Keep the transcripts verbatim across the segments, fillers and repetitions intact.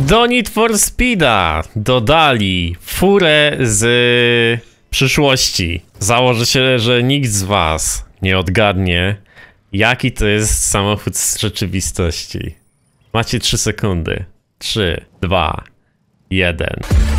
Do Need for Speeda dodali furę z przyszłości. Założę się, że nikt z was nie odgadnie, jaki to jest samochód z rzeczywistości. Macie trzy sekundy. trzy, dwa, jeden.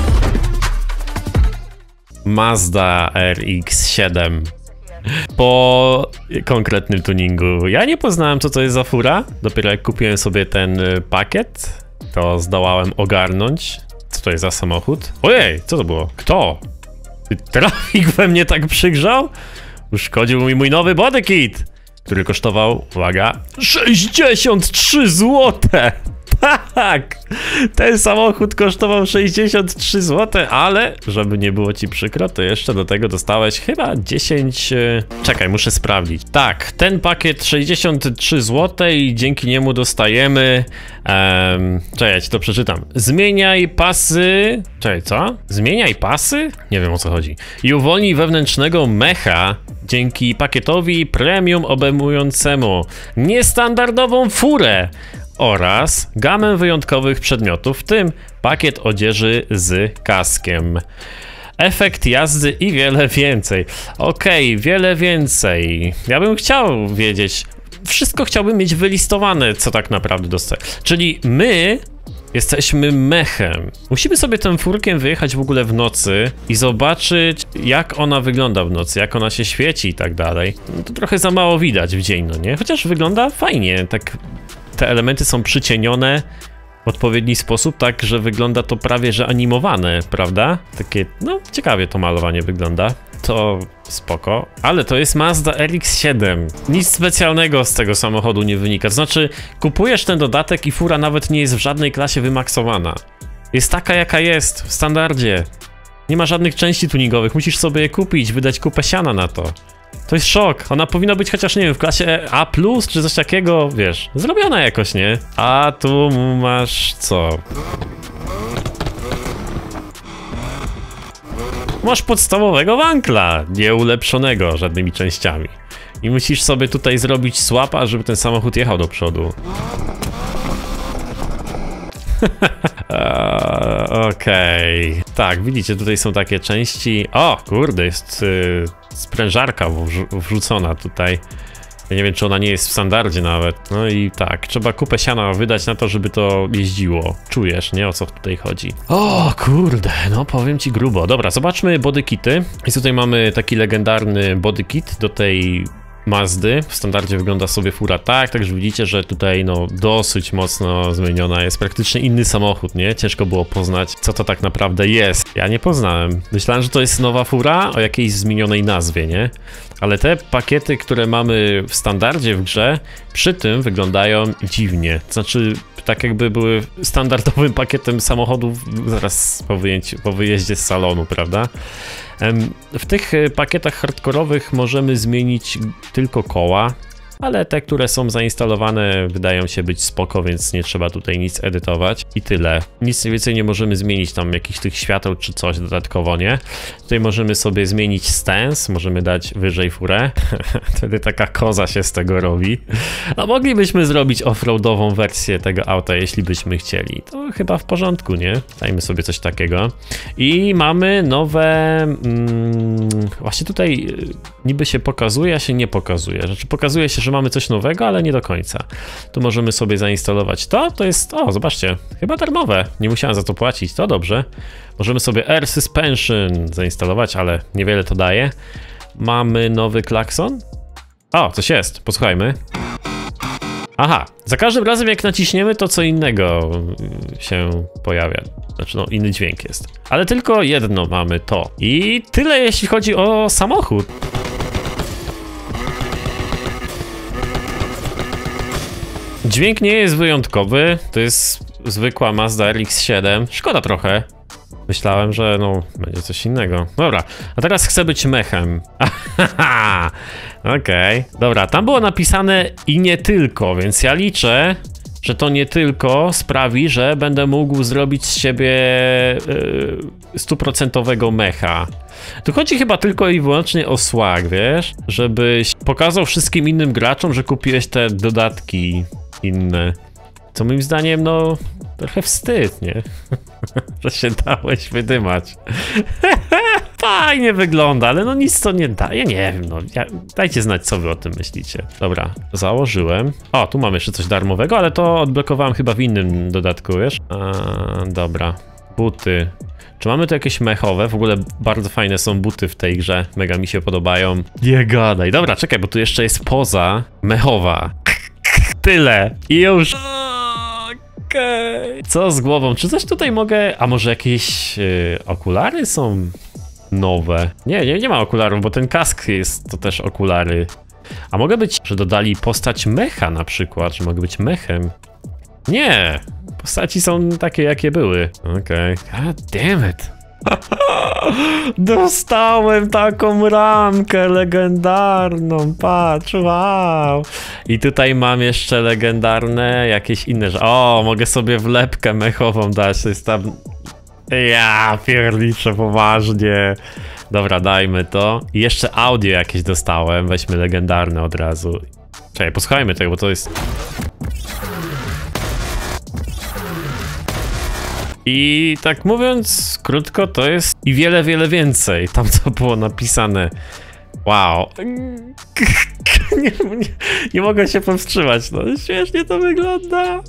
Mazda R X siedem. Po konkretnym tuningu. Ja nie poznałem, co to jest za fura. Dopiero jak kupiłem sobie ten pakiet, to zdołałem ogarnąć, co to jest za samochód. Ojej, co to było? Kto? Trafik we mnie tak przygrzał? Uszkodził mi mój nowy bodykit, który kosztował, uwaga, sześćdziesiąt trzy złote! Tak! Ten samochód kosztował sześćdziesiąt trzy złote, ale żeby nie było ci przykro, to jeszcze do tego dostałeś chyba dziesięć... Czekaj, muszę sprawdzić. Tak, ten pakiet sześćdziesiąt trzy złote i dzięki niemu dostajemy... Um, czekaj, ja ci to przeczytam. Zmieniaj pasy... Czekaj, co? Zmieniaj pasy? Nie wiem, o co chodzi. I uwolnij wewnętrznego mecha dzięki pakietowi premium obejmującemu niestandardową furę oraz gamę wyjątkowych przedmiotów, w tym pakiet odzieży z kaskiem, efekt jazdy i wiele więcej. Okej, okay, wiele więcej. Ja bym chciał wiedzieć, wszystko chciałbym mieć wylistowane, co tak naprawdę dostaję. Czyli my jesteśmy mechem. Musimy sobie tym furkiem wyjechać w ogóle w nocy i zobaczyć, jak ona wygląda w nocy, jak ona się świeci i tak dalej. No to trochę za mało widać w dzień, no nie? Chociaż wygląda fajnie, tak... Te elementy są przycienione w odpowiedni sposób, tak, że wygląda to prawie, że animowane, prawda? Takie, no, ciekawie to malowanie wygląda. To spoko, ale to jest Mazda R X siedem. Nic specjalnego z tego samochodu nie wynika. To znaczy, kupujesz ten dodatek i fura nawet nie jest w żadnej klasie wymaksowana. Jest taka, jaka jest, w standardzie. Nie ma żadnych części tuningowych, musisz sobie je kupić, wydać kupę siana na to. To jest szok, ona powinna być chociaż, nie wiem, w klasie A plus, czy coś takiego, wiesz, zrobiona jakoś, nie? A tu masz co? Masz podstawowego wankla, nie ulepszonego żadnymi częściami. I musisz sobie tutaj zrobić swapa, żeby ten samochód jechał do przodu. Okej. Okay. Tak, widzicie, tutaj są takie części. O, kurde, jest yy, sprężarka wrzu wrzucona tutaj. Ja nie wiem, czy ona nie jest w standardzie nawet. No i tak, trzeba kupę siana wydać na to, żeby to jeździło. Czujesz, nie? O co tutaj chodzi? O, kurde, no powiem ci grubo. Dobra, zobaczmy bodykity. I tutaj mamy taki legendarny bodykit do tej Mazdy. W standardzie wygląda sobie fura tak, także widzicie, że tutaj no dosyć mocno zmieniona jest. Praktycznie inny samochód, nie? Ciężko było poznać, co to tak naprawdę jest. Ja nie poznałem. Myślałem, że to jest nowa fura o jakiejś zmienionej nazwie, nie? Ale te pakiety, które mamy w standardzie w grze, przy tym wyglądają dziwnie. To znaczy, tak jakby były standardowym pakietem samochodów zaraz po, wyjęciu, po wyjeździe z salonu, prawda? W tych pakietach hardkorowych możemy zmienić tylko koła, ale te, które są zainstalowane, wydają się być spoko, więc nie trzeba tutaj nic edytować i tyle. Nic więcej nie możemy zmienić, tam jakichś tych świateł czy coś dodatkowo, nie? Tutaj możemy sobie zmienić stance, możemy dać wyżej furę. Wtedy taka koza się z tego robi. A moglibyśmy zrobić offroadową wersję tego auta, jeśli byśmy chcieli. To chyba w porządku, nie? Dajmy sobie coś takiego. I mamy nowe... Mm, właśnie tutaj niby się pokazuje, a się nie pokazuje. Znaczy pokazuje się, że mamy coś nowego, ale nie do końca. Tu możemy sobie zainstalować to, to jest, o zobaczcie, chyba darmowe, nie musiałem za to płacić, to dobrze. Możemy sobie Air Suspension zainstalować, ale niewiele to daje. Mamy nowy klakson. O, coś jest, posłuchajmy. Aha, za każdym razem jak naciśniemy, to co innego się pojawia. Znaczy, no, inny dźwięk jest. Ale tylko jedno mamy, to. I tyle, jeśli chodzi o samochód. Dźwięk nie jest wyjątkowy, to jest zwykła Mazda R X siedem. Szkoda trochę. Myślałem, że no, będzie coś innego. Dobra, a teraz chcę być mechem. Okej. Okay. Dobra, tam było napisane i nie tylko, więc ja liczę, że to nie tylko sprawi, że będę mógł zrobić z siebie stuprocentowego yy, mecha. Tu chodzi chyba tylko i wyłącznie o swag, wiesz? Żebyś pokazał wszystkim innym graczom, że kupiłeś te dodatki inne. Co moim zdaniem, no, trochę wstyd, nie? Że się dałeś wydymać. Fajnie wygląda, ale no nic to nie da. Ja nie wiem, no. Ja, dajcie znać, co wy o tym myślicie. Dobra, założyłem. O, tu mam jeszcze coś darmowego, ale to odblokowałem chyba w innym dodatku, wiesz? A, dobra, buty. Czy mamy tu jakieś mechowe? W ogóle bardzo fajne są buty w tej grze. Mega mi się podobają. Nie gadaj. Dobra, czekaj, bo tu jeszcze jest poza mechowa. Tyle. I już. Okej. Okay. Co z głową? Czy coś tutaj mogę... A może jakieś yy, okulary są nowe? Nie, nie, nie ma okularów, bo ten kask jest to też okulary. A mogę być, że dodali postać mecha na przykład, że mogę być mechem? Nie. Postaci są takie, jakie były. Okej. Okay. God damn it. Dostałem taką ramkę legendarną, patrz, wow. I tutaj mam jeszcze legendarne jakieś inne rzeczy. O, mogę sobie wlepkę mechową dać, to jest tam... Ja pierniczę, poważnie. Dobra, dajmy to. I jeszcze audio jakieś dostałem, weźmy legendarne od razu. Czekaj, posłuchajmy tego, bo to jest... I tak mówiąc krótko, to jest i wiele, wiele więcej. Tam co było napisane. Wow. Nie, nie, nie mogę się powstrzymać, no śmiesznie to wygląda.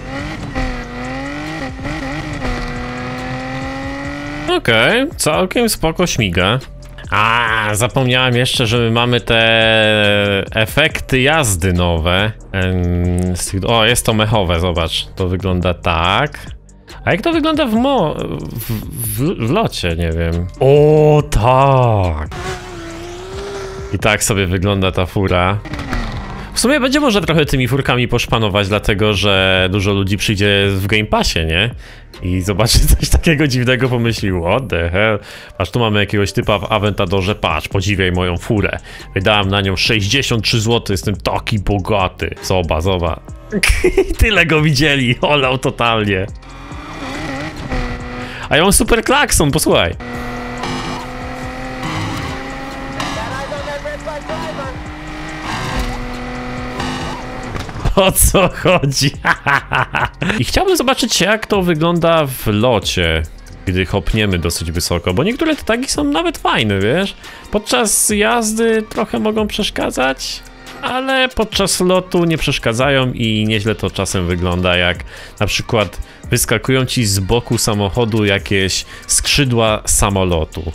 Okej, okay, całkiem spoko śmiga. A, zapomniałem jeszcze, że my mamy te efekty jazdy nowe. O, jest to mechowe, zobacz. To wygląda tak. A jak to wygląda w mo... w, w, w locie, nie wiem. O, tak! I tak sobie wygląda ta fura. W sumie będzie można trochę tymi furkami poszpanować, dlatego że dużo ludzi przyjdzie w Game Passie, nie? I zobaczy coś takiego dziwnego, pomyślił, what the hell? Patrz, tu mamy jakiegoś typa w Aventadorze, patrz, podziwiaj moją furę. Wydałem na nią sześćdziesiąt trzy złote, jestem taki bogaty. Zoba, zoba. Tyle go widzieli, olał totalnie. A ja mam super klakson, posłuchaj. O co chodzi? I chciałbym zobaczyć, jak to wygląda w locie, gdy hopniemy dosyć wysoko, bo niektóre te tagi są nawet fajne, wiesz? Podczas jazdy trochę mogą przeszkadzać, ale podczas lotu nie przeszkadzają i nieźle to czasem wygląda, jak na przykład wyskakują ci z boku samochodu jakieś skrzydła samolotu.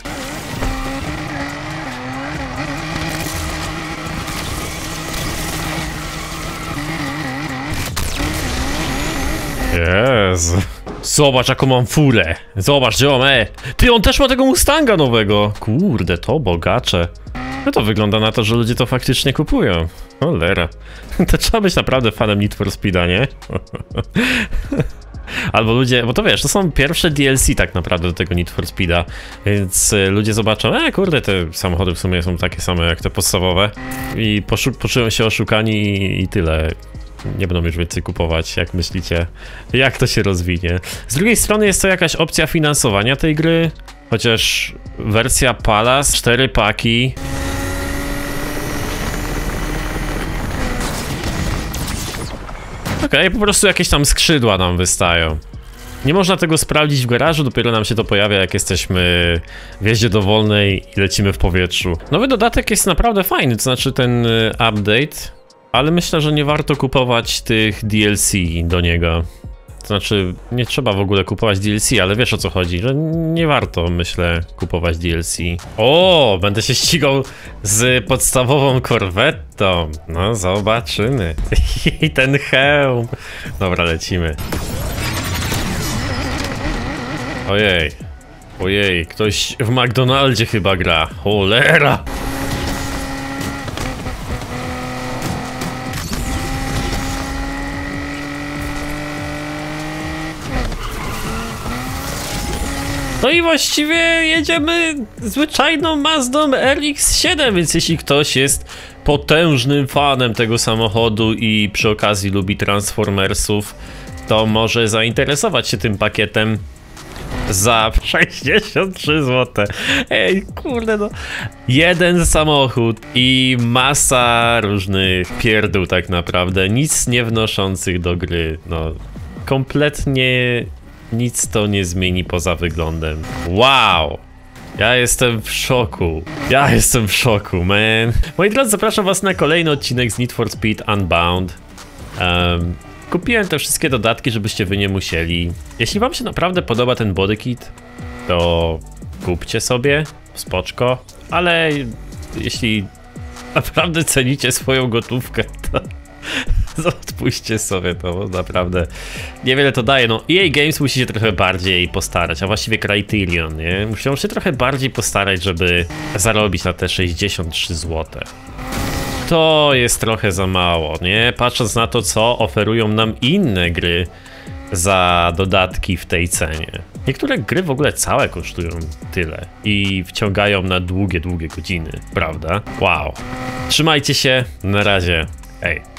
Jezu. Zobacz, jaką mam furę. Zobacz, ziom, e. Ty, on też ma tego Mustanga nowego. Kurde, to bogacze. No to wygląda na to, że ludzie to faktycznie kupują. Cholera. To trzeba być naprawdę fanem Need for Speeda, nie? Albo ludzie, bo to wiesz, to są pierwsze D L C tak naprawdę do tego Need for Speeda, więc ludzie zobaczą, e kurde, te samochody w sumie są takie same jak te podstawowe i poczują się oszukani i, i tyle. Nie będą już więcej kupować, jak myślicie, jak to się rozwinie. Z drugiej strony jest to jakaś opcja finansowania tej gry, chociaż wersja Palace, cztery paki. Okej, okay, po prostu jakieś tam skrzydła nam wystają. Nie można tego sprawdzić w garażu, dopiero nam się to pojawia, jak jesteśmy w jeździe dowolnej i lecimy w powietrzu. Nowy dodatek jest naprawdę fajny, to znaczy ten update, ale myślę, że nie warto kupować tych D L C do niego. To znaczy, nie trzeba w ogóle kupować D L C, ale wiesz o co chodzi, że nie warto, myślę, kupować D L C. O, będę się ścigał z podstawową korwetą. No, zobaczymy. I ten hełm. Dobra, lecimy. Ojej. Ojej, ktoś w McDonaldzie chyba gra. Cholera. No i właściwie jedziemy zwyczajną Mazdą R X siedem, więc jeśli ktoś jest potężnym fanem tego samochodu i przy okazji lubi Transformersów, to może zainteresować się tym pakietem za sześćdziesiąt trzy złote. Ej, kurde no. Jeden samochód i masa różnych pierdół tak naprawdę, nic nie wnoszących do gry, no kompletnie nic to nie zmieni poza wyglądem. Wow! Ja jestem w szoku. Ja jestem w szoku, man. Moi drodzy, zapraszam was na kolejny odcinek z Need for Speed Unbound. Um, kupiłem te wszystkie dodatki, żebyście wy nie musieli. Jeśli wam się naprawdę podoba ten bodykit, to kupcie sobie, spoczko. Ale jeśli naprawdę cenicie swoją gotówkę, to odpuśćcie sobie to, bo naprawdę niewiele to daje. No E A Games musi się trochę bardziej postarać, a właściwie Criterion, nie? Muszą się trochę bardziej postarać, żeby zarobić na te sześćdziesiąt trzy złote. To jest trochę za mało, nie? Patrząc na to, co oferują nam inne gry za dodatki w tej cenie. Niektóre gry w ogóle całe kosztują tyle i wciągają na długie, długie godziny, prawda? Wow. Trzymajcie się, na razie, hej.